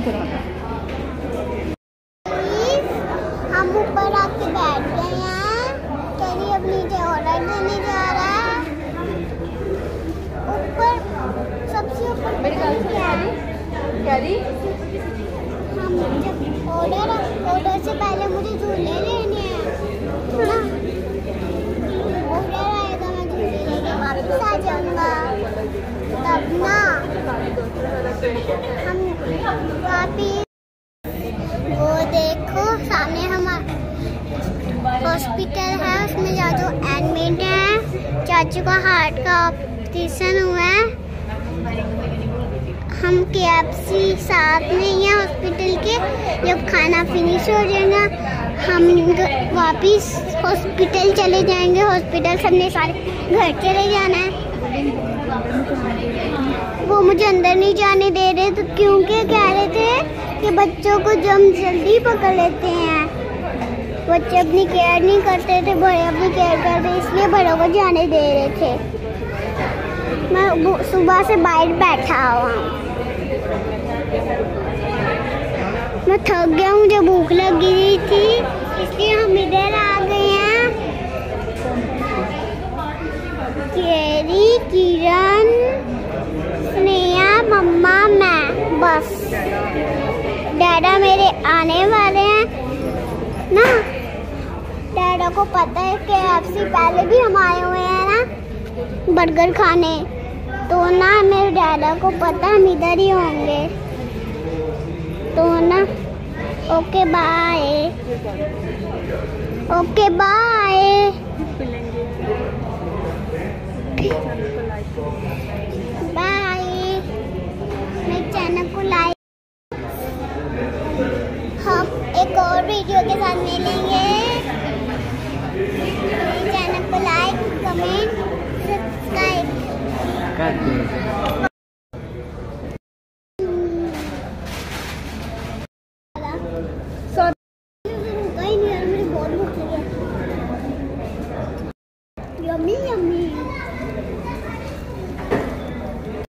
हम ऊपर आके बैठ गए हैं। करीब अब नीचे ऑर्डर देने जा रहा है। ऊपर सबसे ऊपर हम जब ऑर्डर से पहले मुझे झूले लेने हैं ना। ऑर्डर आएगा, मैं झूले लेके वापस आ जाऊंगा, तब ना हम वापिस। वो देखो सामने हमारा हॉस्पिटल है, उसमें जो एडमिट है। चाचू का हार्ट का ऑपरेशन हुआ है। हम KFC साथ में ही हैं हॉस्पिटल के। जब खाना फिनिश हो जाएगा हम वापिस हॉस्पिटल चले जाएंगे। हॉस्पिटल सबने सारे घर चले जाना है। वो मुझे अंदर नहीं जाने दे रहे तो क्योंकि कह रहे थे कि बच्चों को जल्दी पकड़ लेते हैं। बच्चे अपनी केयर नहीं करते थे, बड़े अपनी केयर करते, इसलिए बड़ों को जाने दे रहे थे। मैं सुबह से बाहर बैठा हुआ हूँ। मैं थक गया हूँ, मुझे भूख लगी रही थी, इसलिए हम इधर आ गए हैं। केरी, किरण, स्नेहा, मम्मा, मैं, बस। डैडा मेरे आने वाले हैं ना। डैडा को पता है कि KFC पहले भी हम आए हुए हैं ना बर्गर खाने, तो ना मेरे डैडा को पता हम इधर ही होंगे, तो ना okay bye. Okay bye. Bye. मेरे चैनल को लाइक। हम एक और वीडियो के साथ मिलेंगे। मेरे चैनल को लाइक, कमेंट, सब्सक्राइब कर दो।